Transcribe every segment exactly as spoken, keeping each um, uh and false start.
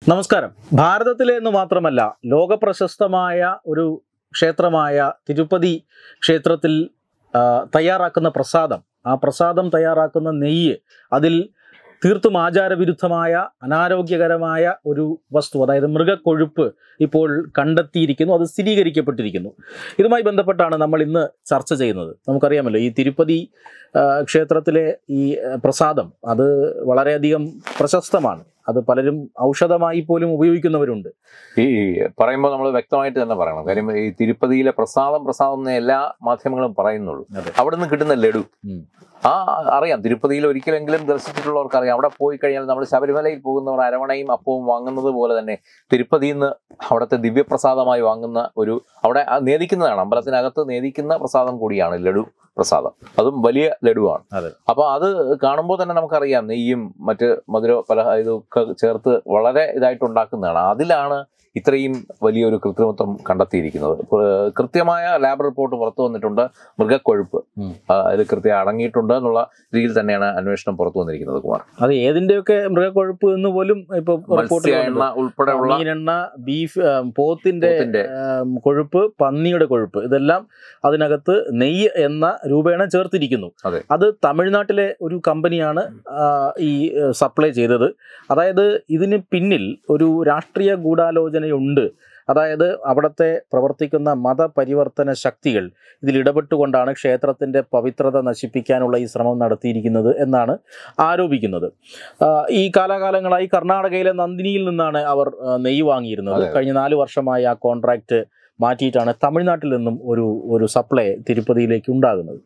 നമസ്കാരം. ഭാരതത്തിലെ എന്ന് മാത്രമല്ല ലോകപ്രശസ്തമായ ഒരു ക്ഷേത്രമായ തിരുപ്പതി ക്ഷേത്രത്തിൽ തയ്യാറാക്കുന്ന പ്രസാദം, ആ പ്രസാദം തയ്യാറാക്കുന്ന നെയ്യ്, അതിൽ തീർത്തും ആചാരവിരുദ്ധമായ അനാരോഗ്യകരമായ ഒരു വസ്തു, അതായത് മൃഗക്കൊഴുപ്പ് ഇപ്പോൾ കണ്ടെത്തിയിരിക്കുന്നു, അത് സ്ഥിരീകരിക്കപ്പെട്ടിരിക്കുന്നു. ഇതുമായി ബന്ധപ്പെട്ടാണ് നമ്മൾ ഇന്ന് ചർച്ച ചെയ്യുന്നത്. നമുക്കറിയാമല്ലോ, ഈ തിരുപ്പതി ക്ഷേത്രത്തിലെ ഈ പ്രസാദം അത് വളരെയധികം പ്രശസ്തമാണ്. അത് പലരും ഔഷധമായി പോലും ഉപയോഗിക്കുന്നവരുണ്ട്. ഈ പറയുമ്പോൾ നമ്മൾ വ്യക്തമായിട്ട് തന്നെ പറയണം. കാര്യം ഈ തിരുപ്പതിയിലെ പ്രസാദം പ്രസാദം എന്ന് എല്ലാ മാധ്യമങ്ങളും പറയുന്നുള്ളൂ. അവിടെ നിന്ന് കിട്ടുന്ന ലഡു ആ അറിയാം. തിരുപ്പതിയിൽ ഒരിക്കലെങ്കിലും ദർശിച്ചിട്ടുള്ളവർക്ക് അറിയാം. അവിടെ പോയി കഴിഞ്ഞാൽ നമ്മൾ ശബരിമലയിൽ പോകുന്നവർ അരവണയും അപ്പവും വാങ്ങുന്നത് പോലെ തന്നെ തിരുപ്പതിയിൽ നിന്ന് അവിടുത്തെ ദിവ്യപ്രസാദമായി വാങ്ങുന്ന ഒരു, അവിടെ നേദിക്കുന്നതാണ്, അമ്പലത്തിനകത്ത് നേദിക്കുന്ന പ്രസാദം കൂടിയാണ് ലഡു പ്രസാദം. അതും വലിയ ലഡുവാണ്. അപ്പൊ അത് കാണുമ്പോൾ തന്നെ നമുക്കറിയാം നെയ്യും മറ്റ് മധുര പല ഇതൊക്കെ ചേർത്ത് വളരെ ഇതായിട്ട് ഉണ്ടാക്കുന്നതാണ്. അതിലാണ് ഇത്രയും വലിയൊരു കൃത്രിമത്വം കണ്ടെത്തിയിരിക്കുന്നത്. കൃത്യമായ ലാബ് റിപ്പോർട്ട് പുറത്തു വന്നിട്ടുണ്ട്. മൃഗക്കൊഴുപ്പ് അതിൽ കൃത്യം അടങ്ങിയിട്ടുണ്ട് എന്നുള്ള രീതിയിൽ തന്നെയാണ് അന്വേഷണം പുറത്തു വന്നിരിക്കുന്നത്. കുമാർ, അത് ഏതിന്റെയൊക്കെ മൃഗക്കൊഴുപ്പ് എന്ന് പോലും ഇപ്പൊ എണ്ണ ഉൾപ്പെടെയുള്ള മീനെണ്ണ, ബീഫ്, പോത്തിന്റെ കൊഴുപ്പ്, പന്നിയുടെ കൊഴുപ്പ്, ഇതെല്ലാം അതിനകത്ത് നെയ്യ് എന്ന രൂപേണ ചേർത്തിരിക്കുന്നു. അത് തമിഴ്നാട്ടിലെ ഒരു കമ്പനിയാണ് ഈ സപ്ലൈ ചെയ്തത്. അതായത് ഇതിന് പിന്നിൽ ഒരു രാഷ്ട്രീയ ഗൂഢാലോചന ഉണ്ട്. അതായത് അവിടുത്തെ പ്രവർത്തിക്കുന്ന മതപരിവർത്തന ശക്തികൾ ഇതിൽ ഇടപെട്ടുകൊണ്ടാണ് ക്ഷേത്രത്തിൻ്റെ പവിത്രത നശിപ്പിക്കാനുള്ള ഈ ശ്രമം നടത്തിയിരിക്കുന്നത് എന്നാണ് ആരോപിക്കുന്നത്. ഈ കാലാകാലങ്ങളായി കർണാടകയിലെ നന്ദിനിയിൽ നിന്നാണ് അവർ നെയ്യ് വാങ്ങിയിരുന്നത്. കഴിഞ്ഞ നാല് വർഷമായി ആ കോൺട്രാക്റ്റ് മാറ്റിയിട്ടാണ് തമിഴ്നാട്ടിൽ നിന്നും ഒരു ഒരു സപ്ലൈ തിരുപ്പതിയിലേക്ക് ഉണ്ടാകുന്നത്.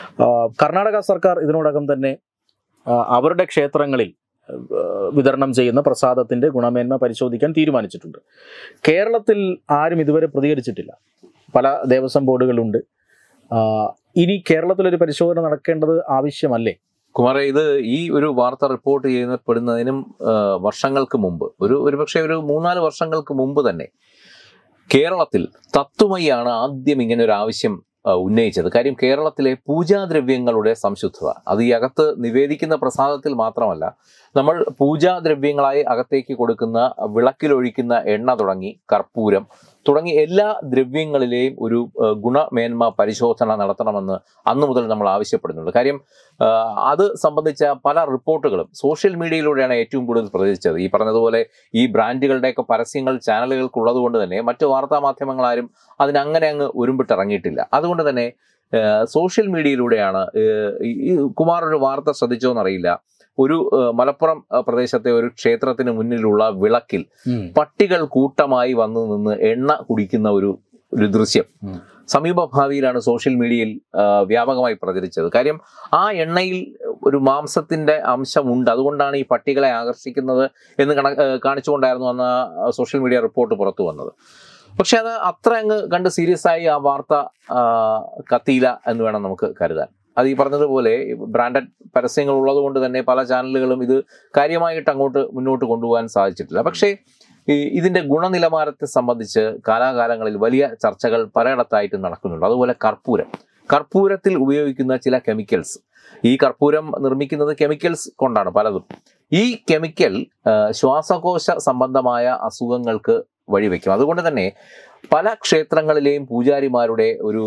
കർണാടക സർക്കാർ ഇതിനോടകം തന്നെ അവരുടെ ക്ഷേത്രങ്ങളിൽ വിതരണം ചെയ്യുന്ന പ്രസാദത്തിൻ്റെ ഗുണമേന്മ പരിശോധിക്കാൻ തീരുമാനിച്ചിട്ടുണ്ട്. കേരളത്തിൽ ആരും ഇതുവരെ പ്രതികരിച്ചിട്ടില്ല. പല ദേവസ്വം ബോർഡുകളുണ്ട്. ഇനി കേരളത്തിലൊരു പരിശോധന നടക്കേണ്ടത് ആവശ്യമല്ലേ? കുമാരെ, ഇത് ഈ ഒരു വാർത്ത റിപ്പോർട്ട് ചെയ്യപ്പെടുന്നതിനും വർഷങ്ങൾക്ക് മുമ്പ്, ഒരു ഒരുപക്ഷെ ഒരു മൂന്നാല് വർഷങ്ങൾക്ക് മുമ്പ് തന്നെ കേരളത്തിൽ തത്വമയാണ് ആദ്യം ഇങ്ങനെ ഒരു ആവശ്യം ഉന്നയിച്ചത്. കാര്യം കേരളത്തിലെ പൂജാദ്രവ്യങ്ങളുടെ സംശുദ്ധത, അത് ഈ അകത്ത് നിവേദിക്കുന്ന പ്രസാദത്തിൽ മാത്രമല്ല, നമ്മൾ പൂജാദ്രവ്യങ്ങളായി അകത്തേക്ക് കൊടുക്കുന്ന വിളക്കിലൊഴിക്കുന്ന എണ്ണ തുടങ്ങി കർപ്പൂരം തുടങ്ങി എല്ലാ ദ്രവ്യങ്ങളിലെയും ഒരു ഗുണമേന്മ പരിശോധന നടത്തണമെന്ന് അന്നു മുതൽ നമ്മൾ ആവശ്യപ്പെടുന്നുണ്ട്. കാര്യം അത് സംബന്ധിച്ച പല റിപ്പോർട്ടുകളും സോഷ്യൽ മീഡിയയിലൂടെയാണ് ഏറ്റവും കൂടുതൽ പ്രചരിച്ചത്. ഈ പറഞ്ഞതുപോലെ ഈ ബ്രാൻഡുകളുടെയൊക്കെ പരസ്യങ്ങൾ ചാനലുകൾക്കുള്ളത് കൊണ്ട് തന്നെ മറ്റ് വാർത്താ മാധ്യമങ്ങളാരും അതിനങ്ങനെ അങ്ങ് ഉരുമ്പിട്ടിറങ്ങിയിട്ടില്ല. അതുകൊണ്ട് തന്നെ സോഷ്യൽ മീഡിയയിലൂടെയാണ് ഈ കുമാർ ഒരു വാർത്ത ശ്രദ്ധിച്ചോന്നറിയില്ല. ഒരു മലപ്പുറം പ്രദേശത്തെ ഒരു ക്ഷേത്രത്തിന് മുന്നിലുള്ള വിളക്കിൽ പട്ടികൾ കൂട്ടമായി വന്നു നിന്ന് എണ്ണ കുടിക്കുന്ന ഒരു ഒരു ദൃശ്യം സമീപ ഭാവിയിലാണ് സോഷ്യൽ മീഡിയയിൽ വ്യാപകമായി പ്രചരിച്ചത്. കാര്യം ആ എണ്ണയിൽ ഒരു മാംസത്തിന്റെ അംശമുണ്ട്, അതുകൊണ്ടാണ് ഈ പട്ടികളെ ആകർഷിക്കുന്നത് എന്ന് കണ കാണിച്ചുകൊണ്ടായിരുന്നു അന്ന് സോഷ്യൽ മീഡിയ റിപ്പോർട്ട് പുറത്തു വന്നത്. പക്ഷെ അത് അത്ര അങ്ങ് കണ്ട് സീരിയസ് ആയി ആ വാർത്ത കത്തിയില്ല എന്ന് വേണം നമുക്ക് കരുതാൻ. അത് ഈ പറഞ്ഞതുപോലെ ബ്രാൻഡഡ് പരസ്യങ്ങൾ ഉള്ളത് കൊണ്ട് തന്നെ പല ചാനലുകളും ഇത് കാര്യമായിട്ട് അങ്ങോട്ട് മുന്നോട്ട് കൊണ്ടുപോകാൻ സാധിച്ചിട്ടില്ല. പക്ഷേ ഈ ഇതിൻ്റെ ഗുണനിലവാരത്തെ സംബന്ധിച്ച് കാലാകാലങ്ങളിൽ വലിയ ചർച്ചകൾ പലയിടത്തായിട്ട് നടക്കുന്നുണ്ട്. അതുപോലെ കർപ്പൂരം, കർപ്പൂരത്തിൽ ഉപയോഗിക്കുന്ന ചില കെമിക്കൽസ്, ഈ കർപ്പൂരം നിർമ്മിക്കുന്നത് കെമിക്കൽസ് കൊണ്ടാണ് പലതും. ഈ കെമിക്കൽ ശ്വാസകോശ സംബന്ധമായ അസുഖങ്ങൾക്ക് വഴിവെക്കും. അതുകൊണ്ട് തന്നെ പല ക്ഷേത്രങ്ങളിലെയും പൂജാരിമാരുടെ ഒരു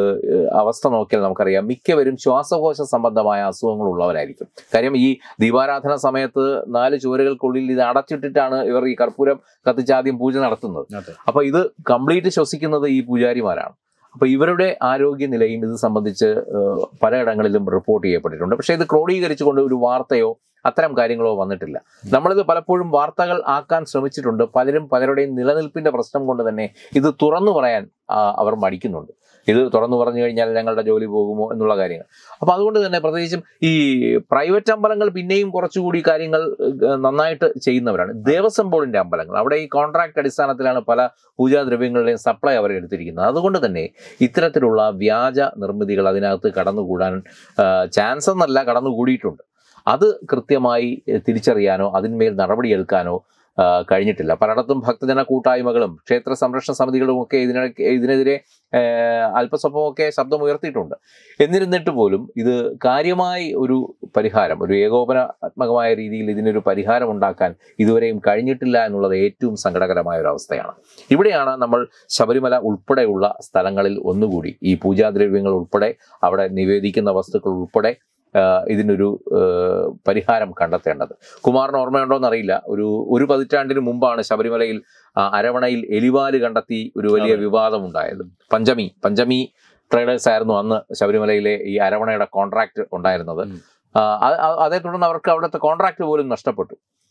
അവസ്ഥ നോക്കിയാൽ നമുക്കറിയാം, മിക്കവരും ശ്വാസകോശ സംബന്ധമായ അസുഖങ്ങൾ ഉള്ളവരായിരിക്കും. കാര്യം ഈ ദീപാരാധന സമയത്ത് നാല് ചുവരുകൾക്കുള്ളിൽ ഇത് അടച്ചിട്ടിട്ടാണ് ഇവർ ഈ കർപ്പൂരം കത്തിച്ചാദ്യം പൂജ നടത്തുന്നത്. അപ്പൊ ഇത് കംപ്ലീറ്റ് ശ്വസിക്കുന്നത് ഈ പൂജാരിമാരാണ്. അപ്പൊ ഇവരുടെ ആരോഗ്യനിലയും ഇത് സംബന്ധിച്ച് പലയിടങ്ങളിലും റിപ്പോർട്ട് ചെയ്യപ്പെട്ടിട്ടുണ്ട്. പക്ഷെ ഇത് ക്രോഡീകരിച്ചുകൊണ്ട് ഒരു വാർത്തയോ അത്തരം കാര്യങ്ങളോ വന്നിട്ടില്ല. നമ്മളിത് പലപ്പോഴും വാർത്തകൾ ആക്കാൻ ശ്രമിച്ചിട്ടുണ്ട്. പലരും പലരുടെയും നിലനിൽപ്പിന്റെ പ്രശ്നം കൊണ്ട് തന്നെ ഇത് തുറന്നു പറയാൻ അവർ മടിക്കുന്നുണ്ട്. ഇത് തുറന്നു പറഞ്ഞു കഴിഞ്ഞാൽ ഞങ്ങളുടെ ജോലി പോകുമോ എന്നുള്ള കാര്യങ്ങൾ. അപ്പൊ അതുകൊണ്ട് തന്നെ പ്രത്യേകിച്ചും ഈ പ്രൈവറ്റ് അമ്പലങ്ങൾ പിന്നെയും കുറച്ചുകൂടി കാര്യങ്ങൾ നന്നായിട്ട് ചെയ്യുന്നവരാണ്. ദേവസ്വം ബോർഡിന്റെ അമ്പലങ്ങൾ, അവിടെ ഈ കോൺട്രാക്ട് അടിസ്ഥാനത്തിലാണ് പല പൂജാദ്രവ്യങ്ങളുടെയും സപ്ലൈ അവർ എടുത്തിരിക്കുന്നത്. അതുകൊണ്ട് തന്നെ ഇത്തരത്തിലുള്ള വ്യാജ നിർമ്മിതികൾ അതിനകത്ത് കടന്നുകൂടാൻ ചാൻസ് എന്നല്ല, കടന്നുകൂടിയിട്ടുണ്ട്. അത് കൃത്യമായി തിരിച്ചറിയാനോ അതിന്മേൽ നടപടിയെടുക്കാനോ കഴിഞ്ഞിട്ടില്ല. പലയിടത്തും ഭക്തജന കൂട്ടായ്മകളും ക്ഷേത്ര സംരക്ഷണ സമിതികളും ഒക്കെ ഇതിനെ ഇതിനെതിരെ അല്പസ്വല്പമൊക്കെ ശബ്ദം ഉയർത്തിയിട്ടുണ്ട്. എന്നിരുന്നിട്ട് പോലും ഇത് കാര്യമായി ഒരു പരിഹാരം, ഒരു ഏകോപനാത്മകമായ രീതിയിൽ ഇതിനൊരു പരിഹാരം ഉണ്ടാക്കാൻ ഇതുവരെയും കഴിഞ്ഞിട്ടില്ല എന്നുള്ളത് ഏറ്റവും സങ്കടകരമായ ഒരു അവസ്ഥയാണ്. ഇവിടെയാണ് നമ്മൾ ശബരിമല ഉൾപ്പെടെയുള്ള സ്ഥലങ്ങളിൽ ഒന്നുകൂടി ഈ പൂജാദ്രവ്യങ്ങൾ ഉൾപ്പെടെ അവിടെ നിവേദിക്കുന്ന വസ്തുക്കൾ ഉൾപ്പെടെ ഇതിനൊരു പരിഹാരം കണ്ടെത്തേണ്ടത്. കുമാറിന് ഓർമ്മയുണ്ടോ എന്നറിയില്ല, ഒരു ഒരു പതിറ്റാണ്ടിന് മുമ്പാണ് ശബരിമലയിൽ അരവണയിൽ എലിവാല് കണ്ടെത്തി ഒരു വലിയ വിവാദം ഉണ്ടായത്. പഞ്ചമി പഞ്ചമി ട്രേഡേഴ്സ് ആയിരുന്നു അന്ന് ശബരിമലയിലെ ഈ അരവണയുടെ കോൺട്രാക്ട് ഉണ്ടായിരുന്നത്. അതേ തുടർന്ന് അവർക്ക് അവിടുത്തെ കോൺട്രാക്ട് പോലും നഷ്ടപ്പെട്ടു.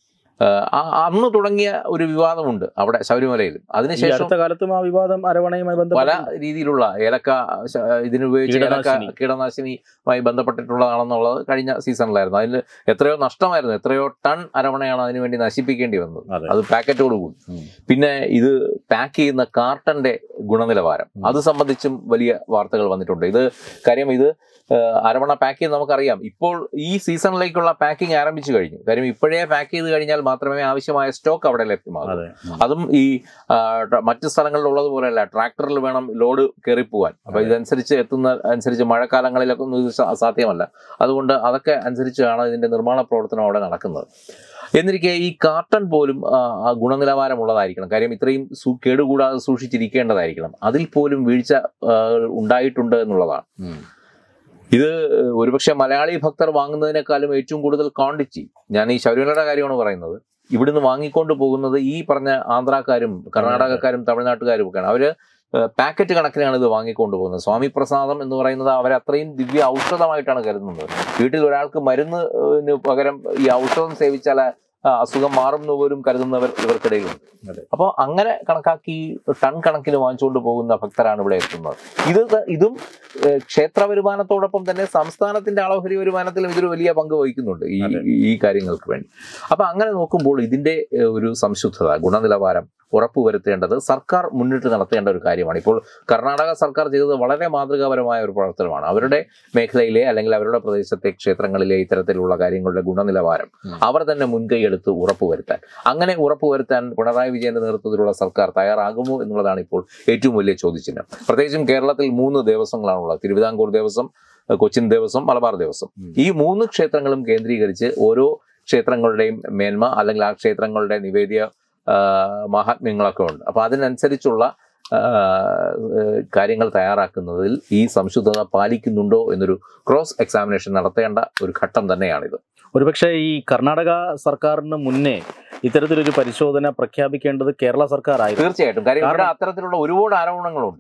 അന്ന് തുടങ്ങിയ ഒരു വിവാദമുണ്ട് അവിടെ ശബരിമലയിൽ. അതിനുശേഷം അടുത്ത കാലത്തും ആ വിവാദം അരവണയുമായി പല രീതിയിലുള്ള ഏലക്ക ഇതിനുപയോഗിച്ച് ഏലക്ക കീടനാശിനിയുമായി ബന്ധപ്പെട്ടിട്ടുള്ളതാണെന്നുള്ളത് കഴിഞ്ഞ സീസണിലായിരുന്നു. അതിൽ എത്രയോ നഷ്ടമായിരുന്നു, എത്രയോ ടൺ അരവണയാണ് അതിനുവേണ്ടി നശിപ്പിക്കേണ്ടി വന്നത്, അത് പാക്കറ്റോട് കൂടി. പിന്നെ ഇത് പാക്ക് ചെയ്യുന്ന കാർട്ടന്റെ ഗുണനിലവാരം, അത് സംബന്ധിച്ചും വലിയ വാർത്തകൾ വന്നിട്ടുണ്ട്. ഇത് കാര്യം ഇത് അരവണ പാക്ക് ചെയ്ത് നമുക്കറിയാം. ഇപ്പോൾ ഈ സീസണിലേക്കുള്ള പാക്കിംഗ് ആരംഭിച്ചു കഴിഞ്ഞു. കാര്യം ഇപ്പോഴേ പാക്ക് ചെയ്ത് കഴിഞ്ഞാൽ മാത്രമേ ആവശ്യമായ സ്റ്റോക്ക് അവിടെ ലഭ്യമാകൂ. അതും ഈ മറ്റു സ്ഥലങ്ങളിൽ ഉള്ളതുപോലെയല്ല, ട്രാക്ടറിൽ വേണം ലോഡ് കയറിപ്പോവാൻ. അപ്പൊ ഇതനുസരിച്ച് എത്തുന്ന അനുസരിച്ച് മഴക്കാലങ്ങളിലൊക്കെ ഒന്നും ഇത് അസാധ്യമല്ല. അതുകൊണ്ട് അതൊക്കെ അനുസരിച്ചാണ് ഇതിന്റെ നിർമ്മാണ പ്രവർത്തനം അവിടെ നടക്കുന്നത്. എന്നിരിക്കെ ഈ കാർട്ടൺ പോലും ഗുണനിലവാരമുള്ളതായിരിക്കണം. കാര്യം ഇത്രയും കേടുകൂടാതെ സൂക്ഷിച്ചിരിക്കേണ്ടതായിരിക്കണം. അതിൽ പോലും വീഴ്ച ഉണ്ടായിട്ടുണ്ട് എന്നുള്ളതാണ്. ഇത് ഒരുപക്ഷെ മലയാളി ഭക്തർ വാങ്ങുന്നതിനേക്കാളും ഏറ്റവും കൂടുതൽ ക്വാണ്ടിറ്റി, ഞാൻ ഈ ശബരിമലയുടെ കാര്യമാണ് പറയുന്നത്, ഇവിടുന്ന് വാങ്ങിക്കൊണ്ട് പോകുന്നത് ഈ പറഞ്ഞ ആന്ധ്രാക്കാരും കർണാടകക്കാരും തമിഴ്നാട്ടുകാരും ഒക്കെയാണ്. അവര് പാക്കറ്റ് കണക്കിനാണ് ഇത് വാങ്ങിക്കൊണ്ട് പോകുന്നത്. സ്വാമി പ്രസാദം എന്ന് പറയുന്നത് അവരത്രയും ദിവ്യ ഔഷധമായിട്ടാണ് കരുതുന്നത്. വീട്ടിൽ ഒരാൾക്ക് മരുന്നിന് പകരം ഈ ഔഷധം സേവിച്ചാൽ അസുഖം മാറുന്ന പോലും കരുതുന്നവർ ഇവർക്കിടയിലുണ്ട്. അപ്പോൾ അങ്ങനെ കണക്കാക്കി ടൺ കണക്കിന് വാങ്ങിച്ചുകൊണ്ട് പോകുന്ന ഭക്തരാണ് ഇവിടെ എത്തുന്നത്. ഇത് ഇതും ക്ഷേത്ര വരുമാനത്തോടൊപ്പം തന്നെ സംസ്ഥാനത്തിന്റെ അളവരി വരുമാനത്തിലും ഇതൊരു വലിയ പങ്ക് വഹിക്കുന്നുണ്ട് ഈ ഈ കാര്യങ്ങൾക്ക് വേണ്ടി. അപ്പൊ അങ്ങനെ നോക്കുമ്പോൾ ഇതിന്റെ ഒരു സംശുദ്ധത, ഗുണനിലവാരം ഉറപ്പുവരുത്തേണ്ടത് സർക്കാർ മുന്നിട്ട് നടത്തേണ്ട ഒരു കാര്യമാണ്. ഇപ്പോൾ കർണാടക സർക്കാർ ചെയ്തത് വളരെ മാതൃകാപരമായ ഒരു പ്രവർത്തനമാണ്. അവരുടെ മേഖലയിലെ അല്ലെങ്കിൽ അവരുടെ പ്രദേശത്തെ ക്ഷേത്രങ്ങളിലെ ഇത്തരത്തിലുള്ള കാര്യങ്ങളുടെ ഗുണനിലവാരം അവർ തന്നെ മുൻകൈ എടുത്ത് ഉറപ്പുവരുത്താൻ, അങ്ങനെ ഉറപ്പുവരുത്താൻ പിണറായി വിജയന്റെ നേതൃത്വത്തിലുള്ള സർക്കാർ തയ്യാറാകുമോ എന്നുള്ളതാണ് ഇപ്പോൾ ഏറ്റവും വലിയ ചോദ്യചിഹ്നം. പ്രത്യേകിച്ചും കേരളത്തിൽ മൂന്ന് ദേവസ്വങ്ങളാണുള്ളത്: തിരുവിതാംകൂർ ദേവസ്വം, കൊച്ചിൻ ദേവസ്വം, മലബാർ ദേവസ്വം. ഈ മൂന്ന് ക്ഷേത്രങ്ങളും കേന്ദ്രീകരിച്ച് ഓരോ ക്ഷേത്രങ്ങളുടെയും മേന്മ അല്ലെങ്കിൽ ആ ക്ഷേത്രങ്ങളുടെ നിവേദ്യ മഹാത്മ്യങ്ങളൊക്കെ ഉണ്ട്. അപ്പൊ അതിനനുസരിച്ചുള്ള കാര്യങ്ങൾ തയ്യാറാക്കുന്നതിൽ ഈ സംശുദ്ധത പാലിക്കുന്നുണ്ടോ എന്നൊരു ക്രോസ് എക്സാമിനേഷൻ നടത്തേണ്ട ഒരു ഘട്ടം തന്നെയാണിത്. ഒരുപക്ഷെ ഈ കർണാടക സർക്കാരിന് മുന്നേ ഇത്തരത്തിലൊരു പരിശോധന പ്രഖ്യാപിക്കേണ്ടത് കേരള സർക്കാർ ആയിരുന്നു. തീർച്ചയായിട്ടും. കാര്യം ഇവിടെ അത്തരത്തിലുള്ള ഒരുപാട് ആരോപണങ്ങളുണ്ട്.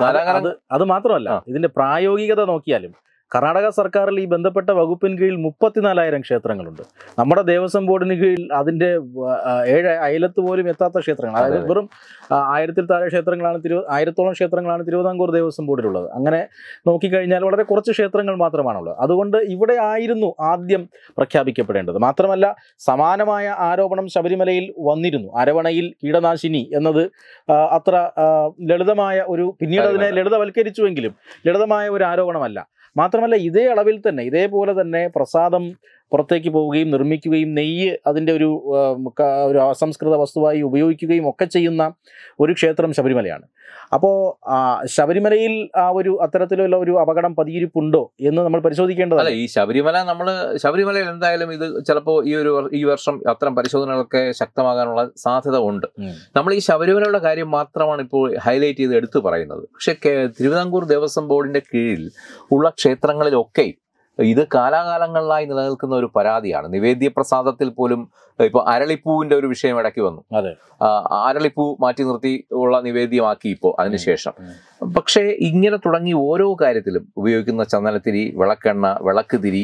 അത് മാത്രമല്ല, ഇതിന്റെ പ്രായോഗികത നോക്കിയാലും കർണാടക സർക്കാരിൽ ഈ ബന്ധപ്പെട്ട വകുപ്പിന് കീഴിൽ മുപ്പത്തിനാലായിരം ക്ഷേത്രങ്ങളുണ്ട്. നമ്മുടെ ദേവസ്വം ബോർഡിന് കീഴിൽ അതിൻ്റെ ഏഴ് അയലത്ത് പോലും എത്താത്ത ക്ഷേത്രങ്ങൾ, അതായത് വെറും ആയിരത്തിൽ താഴെ ക്ഷേത്രങ്ങളാണ് തിരു ആയിരത്തോളം ക്ഷേത്രങ്ങളാണ് തിരുവിതാംകൂർ ദേവസ്വം ബോർഡിലുള്ളത്. അങ്ങനെ നോക്കിക്കഴിഞ്ഞാൽ വളരെ കുറച്ച് ക്ഷേത്രങ്ങൾ മാത്രമാണുള്ളത്. അതുകൊണ്ട് ഇവിടെ ആയിരുന്നു ആദ്യം പ്രഖ്യാപിക്കപ്പെടേണ്ടത്. മാത്രമല്ല, സമാനമായ ആരോപണം ശബരിമലയിൽ വന്നിരുന്നു. അരവണയിൽ കീടനാശിനി എന്നത് അത്ര ലളിതമായ ഒരു, പിന്നീട് അതിനെ ലളിതവൽക്കരിച്ചുവെങ്കിലും ലളിതമായ ഒരു ആരോപണമല്ല. മാത്രമല്ല, ഇതേ അളവിൽ തന്നെ ഇതേപോലെ തന്നെ പ്രസാദം പുറത്തേക്ക് പോവുകയും നിർമ്മിക്കുകയും നെയ്യ് അതിൻ്റെ ഒരു ഒരു അസംസ്കൃത വസ്തുവായി ഉപയോഗിക്കുകയും ഒക്കെ ചെയ്യുന്ന ഒരു ക്ഷേത്രം ശബരിമലയാണ്. അപ്പോൾ ശബരിമലയിൽ ആ ഒരു അത്തരത്തിലുള്ള ഒരു അപകടം പതിയിരിപ്പുണ്ടോ എന്ന് നമ്മൾ പരിശോധിക്കേണ്ടതല്ല. ഈ ശബരിമല നമ്മൾ ശബരിമലയിൽ എന്തായാലും ഇത് ചിലപ്പോൾ ഈ ഒരു ഈ വർഷം അത്തരം പരിശോധനകളൊക്കെ ശക്തമാകാനുള്ള സാധ്യത ഉണ്ട്. നമ്മൾ ഈ ശബരിമലയുടെ കാര്യം മാത്രമാണ് ഇപ്പോൾ ഹൈലൈറ്റ് ചെയ്ത് എടുത്തു പറയുന്നത്. പക്ഷേ തിരുവിതാംകൂർ ദേവസ്വം ബോർഡിന്റെ കീഴിൽ ഉള്ള ക്ഷേത്രങ്ങളിലൊക്കെ ഇത് കാലാകാലങ്ങളിലായി നിലനിൽക്കുന്ന ഒരു പരാതിയാണ്. നിവേദ്യ പ്രസാദത്തിൽ പോലും ഇപ്പൊ അരളിപ്പൂവിന്റെ ഒരു വിഷയം ഇടയ്ക്ക് വന്നു. അരളിപ്പൂ മാറ്റി നിർത്തി ഉള്ള നിവേദ്യമാക്കി ഇപ്പോൾ അതിനുശേഷം. പക്ഷേ ഇങ്ങനെ തുടങ്ങി ഓരോ കാര്യത്തിലും ഉപയോഗിക്കുന്ന ചന്ദനത്തിരി, വിളക്കെണ്ണ, വിളക്ക് തിരി,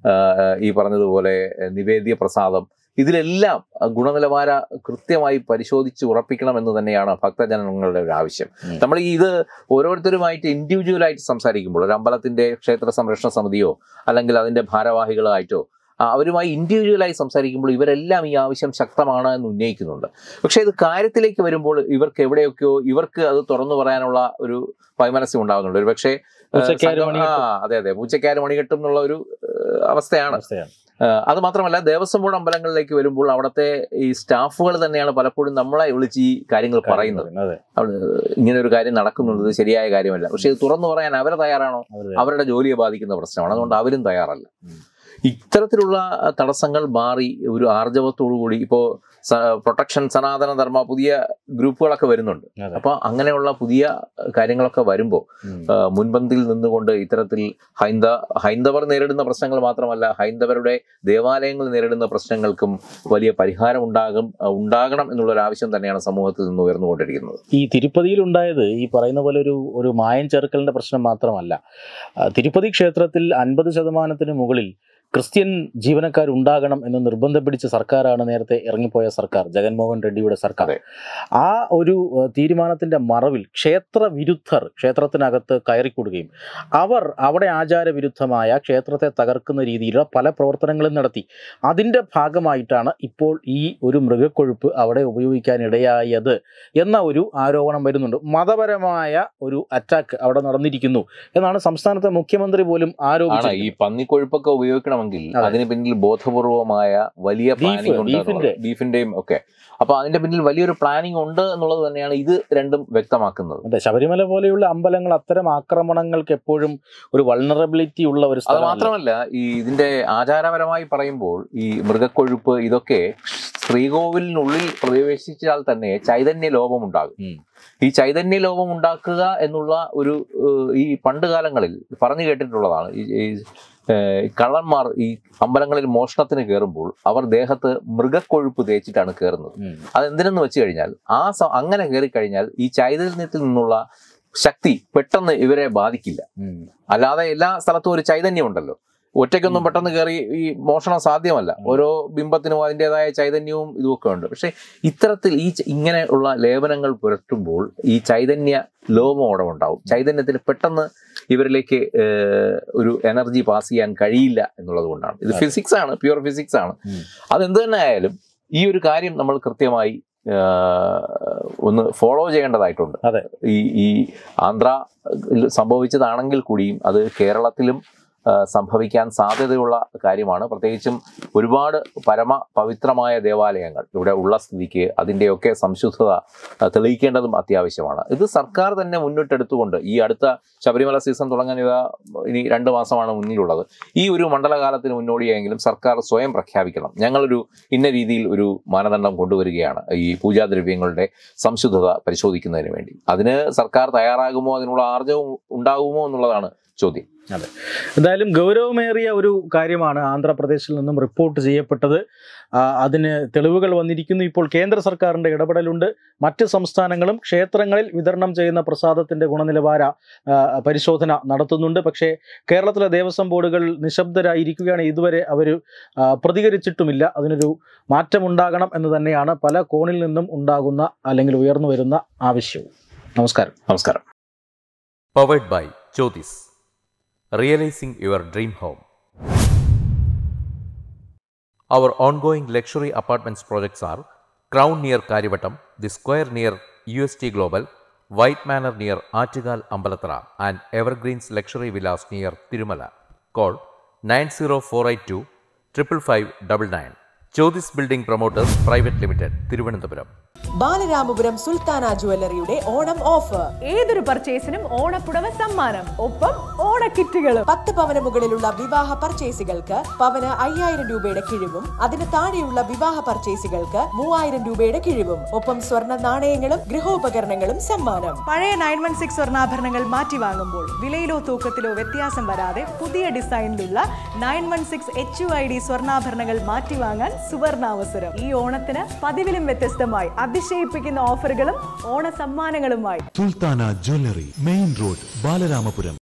ഈ പറഞ്ഞതുപോലെ നിവേദ്യ പ്രസാദം, ഇതിലെല്ലാം ഗുണനിലവാര കൃത്യമായി പരിശോധിച്ച് ഉറപ്പിക്കണമെന്ന് തന്നെയാണ് ഭക്തജനങ്ങളുടെ ഒരു ആവശ്യം. നമ്മൾ ഇത് ഓരോരുത്തരുമായിട്ട് ഇൻഡിവിജ്വലായിട്ട് സംസാരിക്കുമ്പോൾ, ഒരു അമ്പലത്തിന്റെ ക്ഷേത്ര സംരക്ഷണ സമിതിയോ അല്ലെങ്കിൽ അതിന്റെ ഭാരവാഹികളായിട്ടോ അവരുമായി ഇൻഡിവിജ്വലായി സംസാരിക്കുമ്പോൾ ഇവരെല്ലാം ഈ ആവശ്യം ശക്തമാണ് എന്ന് ഉന്നയിക്കുന്നുണ്ട്. പക്ഷെ ഇത് കാര്യത്തിലേക്ക് വരുമ്പോൾ ഇവർക്ക് എവിടെയൊക്കെയോ ഇവർക്ക് അത് തുറന്നു പറയാനുള്ള ഒരു വൈമനസ്യം ഉണ്ടാകുന്നുണ്ട്. ഒരു പക്ഷേ അതെ അതെ പൂച്ചക്കാര് മണികെട്ടും എന്നുള്ള ഒരു അവസ്ഥയാണ്. അത് മാത്രമല്ല ദേവസ്വം ബോർഡ് അമ്പലങ്ങളിലേക്ക് വരുമ്പോൾ അവിടുത്തെ ഈ സ്റ്റാഫുകൾ തന്നെയാണ് പലപ്പോഴും നമ്മളെ വിളിച്ച് ഈ കാര്യങ്ങൾ പറയുന്നത്. ഇങ്ങനെ ഒരു കാര്യം നടക്കുന്നുള്ളത് ശരിയായ കാര്യമല്ല. പക്ഷെ ഇത് തുറന്നു പറയാൻ അവർ തയ്യാറാണോ? അവരുടെ ജോലിയെ ബാധിക്കുന്ന പ്രശ്നമാണ്. അതുകൊണ്ട് അവരും തയ്യാറല്ല. ഇത്തരത്തിലുള്ള തടസ്സങ്ങൾ മാറി ഒരു ആർജവത്തോടു കൂടി ഇപ്പോൾ പ്രൊട്ടക്ഷൻ സനാതന ധർമ്മ പുതിയ ഗ്രൂപ്പുകളൊക്കെ വരുന്നുണ്ട്. അപ്പൊ അങ്ങനെയുള്ള പുതിയ കാര്യങ്ങളൊക്കെ വരുമ്പോൾ മുൻപന്തിയിൽ നിന്നുകൊണ്ട് ഇത്തരത്തിൽ ഹൈന്ദ ഹൈന്ദവർ നേരിടുന്ന പ്രശ്നങ്ങൾ മാത്രമല്ല, ഹൈന്ദവരുടെ ദേവാലയങ്ങൾ നേരിടുന്ന പ്രശ്നങ്ങൾക്കും വലിയ പരിഹാരം ഉണ്ടാകും ഉണ്ടാകണം എന്നുള്ളൊരു ആവശ്യം തന്നെയാണ് സമൂഹത്തിൽ നിന്ന് ഉയർന്നുകൊണ്ടിരിക്കുന്നത്. ഈ തിരുപ്പതിയിൽ ഉണ്ടായത് ഈ പറയുന്ന പോലെ ഒരു ഒരു മായം ചേർക്കലിന്റെ പ്രശ്നം മാത്രമല്ല. തിരുപ്പതി ക്ഷേത്രത്തിൽ അൻപത് ശതമാനത്തിന് മുകളിൽ ക്രിസ്ത്യൻ ജീവനക്കാരുണ്ടാകണം എന്ന് നിർബന്ധം പിടിച്ച സർക്കാരാണ് നേരത്തെ ഇറങ്ങിപ്പോയ സർക്കാർ, ജഗൻമോഹൻ റെഡ്ഡിയുടെ സർക്കാർ. ആ ഒരു തീരുമാനത്തിന്റെ മറവിൽ ക്ഷേത്ര വിരുദ്ധർ ക്ഷേത്രത്തിനകത്ത് കയറിക്കൂടുകയും അവർ അവിടെ ആചാരവിരുദ്ധമായ ക്ഷേത്രത്തെ തകർക്കുന്ന രീതിയിലുള്ള പല പ്രവർത്തനങ്ങളും നടത്തി. അതിൻ്റെ ഭാഗമായിട്ടാണ് ഇപ്പോൾ ഈ ഒരു മൃഗക്കൊഴുപ്പ് അവിടെ ഉപയോഗിക്കാനിടയായത് എന്ന ഒരു ആരോപണം വരുന്നുണ്ട്. മതപരമായ ഒരു അറ്റാക്ക് അവിടെ നടന്നിരിക്കുന്നു എന്നാണ് സംസ്ഥാനത്തെ മുഖ്യമന്ത്രി പോലും ആരോപിച്ചത്. ഈ പന്നിക്കൊഴുപ്പൊക്കെ ഉപയോഗിക്കണം അതിന് പിന്നിൽ ബോധപൂർവമായ വലിയ പ്ലാനിംഗ് ഉണ്ട്, ബീഫിന്റെയും ഒക്കെ. അപ്പൊ അതിന്റെ പിന്നിൽ വലിയൊരു പ്ലാനിംഗ് ഉണ്ട് എന്നുള്ളത് തന്നെയാണ് ഇത് രണ്ടും വ്യക്തമാക്കുന്നത്. അതെ, ശബരിമല പോലെയുള്ള അമ്പലങ്ങൾ അത്തരം ആക്രമണങ്ങൾക്ക് എപ്പോഴും ഒരു വൾണറബിലിറ്റി ഉള്ള ഒരു സ്ഥലം. അത് മാത്രമല്ല, ഈ ഇതിന്റെ ആചാരപരമായി പറയുമ്പോൾ ഈ മൃഗക്കൊഴുപ്പ് ഇതൊക്കെ ശ്രീകോവിലിനുള്ളിൽ പ്രവേശിച്ചാൽ തന്നെ ചൈതന്യ ലോപം ഉണ്ടാകും. ഈ ചൈതന്യ ലോപം ഉണ്ടാക്കുക എന്നുള്ള ഒരു ഈ പണ്ട് കാലങ്ങളിൽ പറഞ്ഞു കേട്ടിട്ടുള്ളതാണ്. ഈ കള്ളന്മാർ ഈ അമ്പലങ്ങളിൽ മോഷണത്തിന് കയറുമ്പോൾ അവർ ദേഹത്ത് മൃഗക്കൊഴുപ്പ് തേച്ചിട്ടാണ് കയറുന്നത്. അതെന്തിനെന്ന് വെച്ച് കഴിഞ്ഞാൽ ആ അങ്ങനെ കയറി കഴിഞ്ഞാൽ ഈ ചൈതന്യത്തിൽ നിന്നുള്ള ശക്തി പെട്ടെന്ന് ഇവരെ ബാധിക്കില്ല. അല്ലാതെ എല്ലാ സ്ഥലത്തും ഒരു ചൈതന്യം ഉണ്ടല്ലോ, ഒറ്റയ്ക്കൊന്നും പെട്ടെന്ന് കയറി ഈ മോഷണം സാധ്യമല്ല. ഓരോ ബിംബത്തിനും അതിൻ്റെതായ ചൈതന്യവും ഇതുമൊക്കെ ഉണ്ട്. പക്ഷെ ഇത്തരത്തിൽ ഈ ഇങ്ങനെ ഉള്ള ലേപനങ്ങൾ പുരട്ടുമ്പോൾ ഈ ചൈതന്യ ലോപം അവിടെ ഉണ്ടാവും. ചൈതന്യത്തിൽ പെട്ടെന്ന് ഇവരിലേക്ക് ഒരു എനർജി പാസ് ചെയ്യാൻ കഴിയില്ല എന്നുള്ളത് കൊണ്ടാണ്. ഇത് ഫിസിക്സ് ആണ്, പ്യുവർ ഫിസിക്സ് ആണ്. അതെന്ത് തന്നെ ആയാലും ഈ ഒരു കാര്യം നമ്മൾ കൃത്യമായി ഒന്ന് ഫോളോ ചെയ്യേണ്ടതായിട്ടുണ്ട്. ഈ ഈ ആന്ധ്ര സംഭവിച്ചതാണെങ്കിൽ കൂടിയും അത് കേരളത്തിലും സംഭവിക്കാൻ സാധ്യതയുള്ള കാര്യമാണ്. പ്രത്യേകിച്ചും ഒരുപാട് പരമ പവിത്രമായ ദേവാലയങ്ങൾ ഇവിടെ ഉള്ള സ്ഥിതിക്ക് അതിൻ്റെയൊക്കെ സംശുദ്ധത തെളിയിക്കേണ്ടതും അത്യാവശ്യമാണ്. ഇത് സർക്കാർ തന്നെ മുന്നിട്ടെടുത്തുകൊണ്ട് ഈ അടുത്ത ശബരിമല സീസൺ തുടങ്ങാൻ ഇതാ ഇനി രണ്ട് മാസമാണ് മുന്നിലുള്ളത്. ഈ ഒരു മണ്ഡലകാലത്തിന് മുന്നോടിയായെങ്കിലും സർക്കാർ സ്വയം പ്രഖ്യാപിക്കണം, ഞങ്ങളൊരു ഇന്ന രീതിയിൽ ഒരു മാനദണ്ഡം കൊണ്ടുവരികയാണ് ഈ പൂജാദ്രവ്യങ്ങളുടെ സംശുദ്ധത പരിശോധിക്കുന്നതിന് വേണ്ടി. അതിന് സർക്കാർ തയ്യാറാകുമോ, അതിനുള്ള ആർജവും ഉണ്ടാകുമോ എന്നുള്ളതാണ് ചോദ്യം. അതെ, എന്തായാലും ഗൗരവമേറിയ ഒരു കാര്യമാണ് ആന്ധ്രാപ്രദേശിൽ നിന്നും റിപ്പോർട്ട് ചെയ്യപ്പെട്ടത്. അതിന് തെളിവുകൾ വന്നിരിക്കുന്നു. ഇപ്പോൾ കേന്ദ്ര സർക്കാരിൻ്റെ ഇടപെടലുണ്ട്. മറ്റ് സംസ്ഥാനങ്ങളും ക്ഷേത്രങ്ങളിൽ വിതരണം ചെയ്യുന്ന പ്രസാദത്തിൻ്റെ ഗുണനിലവാര പരിശോധന നടത്തുന്നുണ്ട്. പക്ഷേ കേരളത്തിലെ ദേവസ്വം ബോർഡുകൾ നിശബ്ദരായിരിക്കുകയാണ്. ഇതുവരെ അവർ പ്രതികരിച്ചിട്ടുമില്ല. അതിനൊരു മാറ്റമുണ്ടാകണം എന്ന് തന്നെയാണ് പല കോണിൽ നിന്നും ഉണ്ടാകുന്ന അല്ലെങ്കിൽ ഉയർന്നു വരുന്ന ആവശ്യവും. നമസ്കാരം. നമസ്കാരം. Powered by Jyothis, realizing your dream home. Our ongoing luxury apartments projects are Crown near Karivattam, The Square near U S T Global, White Manor near Attigal Ambalathara, and Evergreens Luxury Villas near Tirumala. Call nine zero four eight two five five nine nine. Jyothis Building Promoters Private Limited, Thiruvananthapuram. Balaramapuram Sultana ജ്വല്ലറിയുടെ Onam offer. ഏതൊരു പർച്ചേസിനും ഓണപ്പുടവ സമ്മാനം, ഒപ്പം ഓണക്കിറ്റുകളും. പത്ത് പവന് മുകളിലുള്ള വിവാഹ പർച്ചേസുകൾക്ക് പവന് അയ്യായിരം രൂപയുടെ കിഴിവും അതിന് താഴെയുള്ള വിവാഹ പർച്ചേസുകൾക്ക് മൂവായിരം രൂപയുടെ കിഴിവും, ഒപ്പം സ്വർണ്ണ നാണയങ്ങളും ഗൃഹോപകരണങ്ങളും സമ്മാനം. പഴയ നയൻ വൺ സിക്സ് സ്വർണ്ണാഭരണങ്ങൾ മാറ്റി വാങ്ങുമ്പോൾ വിലയിലോ തൂക്കത്തിലോ വ്യത്യാസം വരാതെ പുതിയ ഡിസൈനിലുള്ള nine one six H U I D സ്വർണ്ണാഭരണങ്ങൾ മാറ്റി വാങ്ങാൻ സുവർണാവസരം. ഈ ഓണത്തിന് പതിവിലും വ്യത്യസ്തമായി അതിശയിപ്പിക്കുന്ന ഓഫറുകളും ഓണ സമ്മാനങ്ങളുമായി Sultana jewellery, main road, Balaramapuram.